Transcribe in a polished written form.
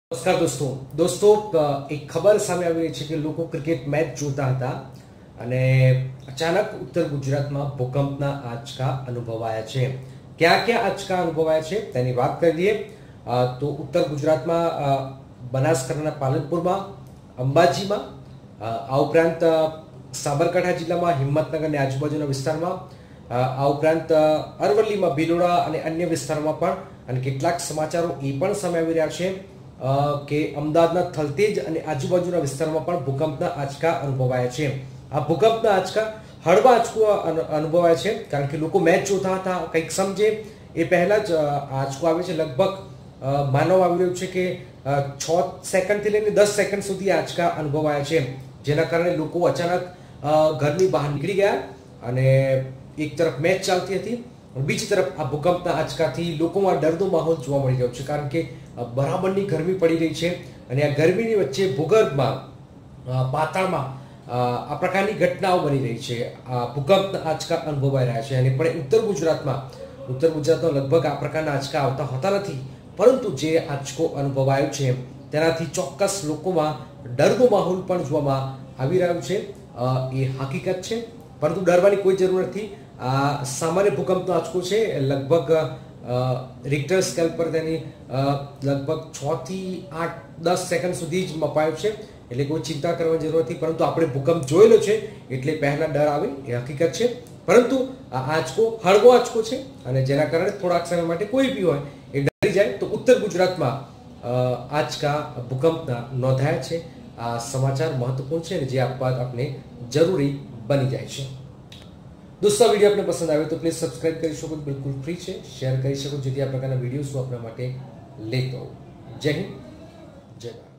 નમસ્કાર દોસ્તો એક ખબર સામે આવી રહી છે કે લોકો ક્રિકેટ મેચ જોતા હતા અને અચાનક ઉત્તર ગુજરાતમાં ભૂકંપના આંચકા અનુભવાયા છે। ક્યાં ક્યાં આંચકા અનુભવાયા છે તેની વાત કરી લઈએ તો ઉત્તર ગુજરાતમાં બનાસકાંઠાના પાલનપુરમાં, અંબાજીમાં, આ ઉપરાંત સાબરકાંઠા જિલ્લામાં હિંમતનગર અને આજુબાજુના વિસ્તારમાં, આ ઉપરાંત અરવલ્લીમાં, ભિલોડા અને અન્ય વિસ્તારોમાં પણ, અને કેટલાક સમાચારો એ પણ સામે આવી રહ્યા છે કે અમદાવાદના થલતેજ અને આજુબાજુના વિસ્તારમાં પણ ભૂકંપના આંચકા અનુભવાયા છે। આ ભૂકંપના આંચકા હળવા આંચકો અનુભવાય છે કારણ કે લોકો મેચ જોતા હતા, કંઈક સમજે એ પહેલા જ આંચકો આવે છે। લગભગ માનવામાં આવી રહ્યું છે કે 6 સેકન્ડથી લઈને 10 સેકન્ડ સુધી આંચકા અનુભવાયા છે, જેના કારણે લોકો અચાનક ઘરની બહાર નીકળી ગયા અને એક તરફ મેચ ચાલતી હતી, બીજી તરફ આ ભૂકંપના આંચકાથી લોકોમાં ડરનો માહોલ જોવા મળી રહ્યો છે કારણ કે બરાબરની ગરમી પડી રહી છે અને આ ગરમીની વચ્ચે ભૂગર્ભમાં, પાતાળમાં આ પ્રકારની ઘટનાઓ બની રહી છે। આ ભૂકંપના આંચકા અનુભવાઈ રહ્યા છે અને પણ ઉત્તર ગુજરાતમાં લગભગ આ પ્રકારના આંચકા આવતા હોતા નથી, પરંતુ જે આંચકો અનુભવાયો છે તેનાથી ચોક્કસ લોકોમાં ડરનો માહોલ પણ જોવામાં આવી રહ્યો છે। એ હકીકત છે, પરંતુ ડરવાની કોઈ જરૂર નથી। આ સામાન્ય ભૂકંપનો આંચકો છે, લગભગ રિક્ટર સ્કેલ પર તેની લગભગ 6 થી 8-10 સેકન્ડ સુધી જ મપાયો છે, એટલે કોઈ ચિંતા કરવાની જરૂર નથી। પરંતુ આપણે ભૂકંપ જોયેલો છે એટલે પહેલા ડર આવે એ હકીકત છે, પરંતુ આ આંચકો હળવો આંચકો છે અને જેના કારણે થોડાક સમય માટે કોઈ બી હોય એ ડરી જાય। તો ઉત્તર ગુજરાતમાં આંચકા ભૂકંપના નોંધાયા છે। આ સમાચાર મહત્વપૂર્ણ છે અને જે આપવા આપણે જરૂરી બની જાય છે। દોસ્તો, આ વિડીયો આપને પસંદ આવે તો પ્લીઝ સબસ્ક્રાઇબ કરી શકો, બિલકુલ ફ્રી છે, શેર કરી શકો જેથી આ પ્રકારના વિડીયોઝ આપણા માટે લેતો હોઉં। જય હિન્દ, જય ભારત।